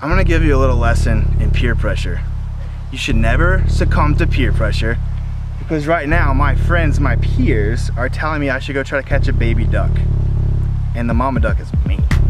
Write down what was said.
I'm gonna give you a little lesson in peer pressure. You should never succumb to peer pressure, because right now my friends, my peers, are telling me I should go try to catch a baby duck. And the mama duck is mean.